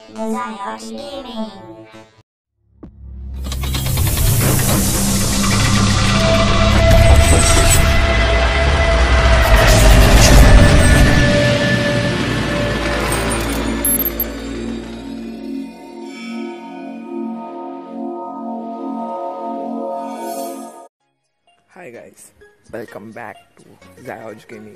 Zayac Gaming. Hi guys, welcome back to Zayac Gaming।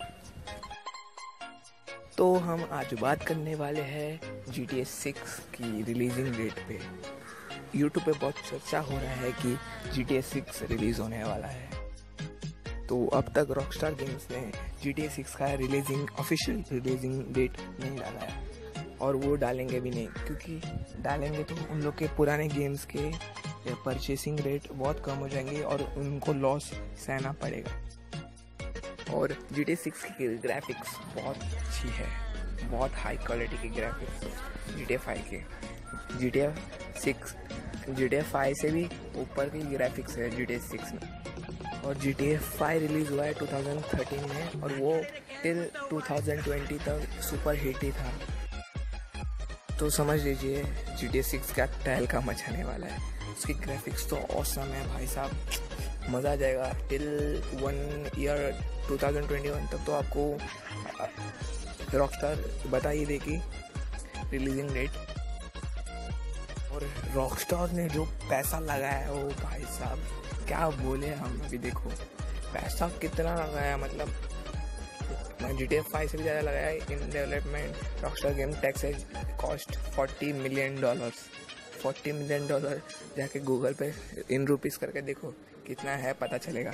तो हम आज बात करने वाले हैं GTA 6 की रिलीजिंग डेट पे। YouTube पे बहुत चर्चा हो रहा है कि GTA 6 रिलीज़ होने वाला है। तो अब तक रॉकस्टार गेम्स ने GTA 6 का ऑफिशियल रिलीजिंग डेट नहीं डाला है, और वो डालेंगे भी नहीं, क्योंकि डालेंगे तो उन लोग के पुराने गेम्स के परचेसिंग रेट बहुत कम हो जाएंगे और उनको लॉस सहना पड़ेगा। और GTA 6 की ग्राफिक्स बहुत अच्छी है, बहुत हाई क्वालिटी की ग्राफिक्स GTA 5 के। GTA 5 से भी ऊपर की ग्राफिक्स है GTA 6 में। और GTA 5 रिलीज़ हुआ है 2013 में, और वो टिल 2020 तक सुपर हिट ही था। तो समझ लीजिए GTA 6 का तहलका मचाने वाला है। उसकी ग्राफिक्स तो ऑसम है भाई साहब, मज़ा आ जाएगा। टिल 1 ईयर 2021 तक तो आपको रॉकस्टार बता ही देगी रिलीजिंग डेट। और रॉकस्टार ने जो पैसा लगाया है वो भाई साहब क्या बोले हम। अभी देखो पैसा कितना लगाया, मतलब GTA 5 से भी ज़्यादा लगाया है in development. Rockstar game tax cost $40 million. $40 million जाके गूगल पे इन रुपीस करके देखो कितना है, पता चलेगा।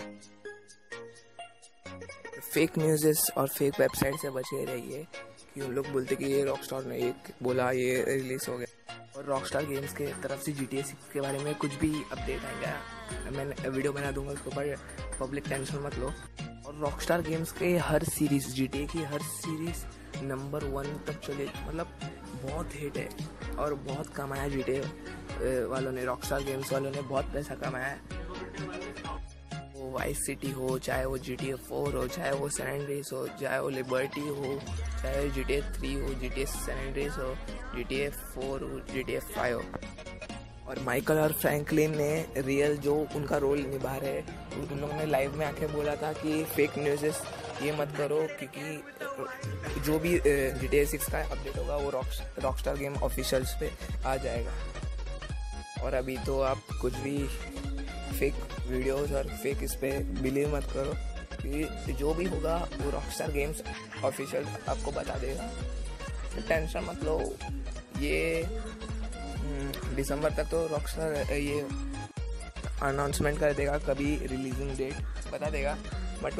फेक न्यूज़ और फेक वेबसाइट से बचे रहिए कि उन लोग बोलते कि ये रॉकस्टार ने एक बोला ये रिलीज हो गया। और रॉकस्टार गेम्स के तरफ से GTA 6 के बारे में कुछ भी अपडेट आएगा मैं वीडियो बना दूंगा, उसके ऊपर पब्लिक टेंशन मत लो। और रॉकस्टार गेम्स के हर सीरीज, GTA की हर सीरीज नंबर 1 तक चले, मतलब बहुत हिट है और बहुत कमाया GTA वालों ने, रॉकस्टार गेम्स वालों ने बहुत पैसा कमाया है। वो वाइस सिटी हो, चाहे वो GTA 4 हो, चाहे वो सैन एंड्रियास हो, चाहे वो लिबर्टी हो, चाहे GTA 3 हो, GTA सैन एंड्रियास हो, GTA 4 हो, GTA 5 हो। और माइकल और फ्रैंकलिन ने रियल जो उनका रोल निभा रहे, उन लोगों ने लाइव में आके बोला था कि फेक न्यूज़ ये मत करो, क्योंकि जो भी GTA 6 का अपडेट होगा वो रॉकस्टार गेम ऑफिशियल्स पे आ जाएगा। और अभी तो आप कुछ भी फेक वीडियोस और फेक इस पे बिलीव मत करो, कि जो भी होगा वो रॉकस्टार गेम्स ऑफिशियल आपको बता देगा। टेंशन मत लो, ये दिसंबर तक तो रॉकस्टार ये अनाउंसमेंट कर देगा, कभी रिलीजिंग डेट बता देगा। बट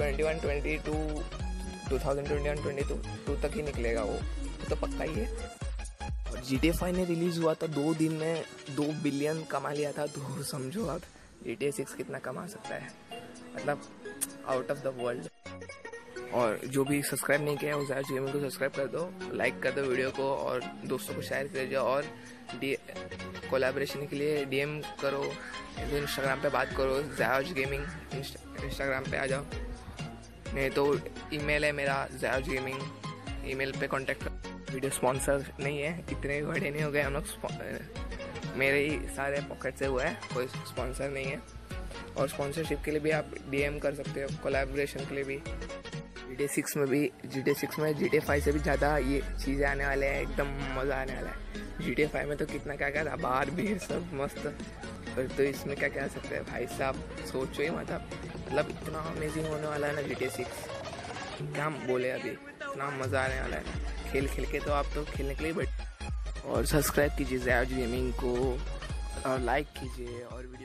2021-22 तक ही निकलेगा वो तो पक्का ही है। और GTA 5 ने रिलीज़ हुआ था 2 दिन में 2 बिलियन कमा लिया था, तो समझो आप GTA 6 कितना कमा सकता है, मतलब आउट ऑफ द वर्ल्ड। और जो भी सब्सक्राइब नहीं किया है वो ज़ायाच गेमिंग को सब्सक्राइब कर दो, लाइक कर दो वीडियो को, और दोस्तों को शेयर कर दो। और कोलैबोरेशन के लिए DM करो, इंस्टाग्राम पे बात करो, ज़ायाच गेमिंग इंस्टाग्राम पे आ जाओ, नहीं तो ईमेल है मेरा ज़ायाच गेमिंग, ईमेल पे कांटेक्ट करो। वीडियो स्पॉन्सर नहीं है, इतने बड़े नहीं हो गए हम लोग, मेरे ही सारे पॉकेट से हुआ है, कोई स्पॉन्सर नहीं है। और स्पॉन्सरशिप के लिए भी आप DM कर सकते हो, कोलैबोरेशन के लिए भी। GTA 6 में GTA 5 से भी ज़्यादा ये चीज़ें आने वाले हैं, एकदम मज़ा आने वाला है। GTA 5 में तो कितना क्या क्या था, बाहर भी सब मस्त, तो इसमें क्या क्या आ सकता है भाई साहब, सोचो ही मतलब इतना अमेजिंग होने वाला है ना GTA 6, क्या बोले अभी, इतना मज़ा आने वाला है। खेल के तो आप तो खेलने के लिए बैठ। और सब्सक्राइब कीजिए ज़ायाच गेमिंग को, और लाइक कीजिए, और वीडियो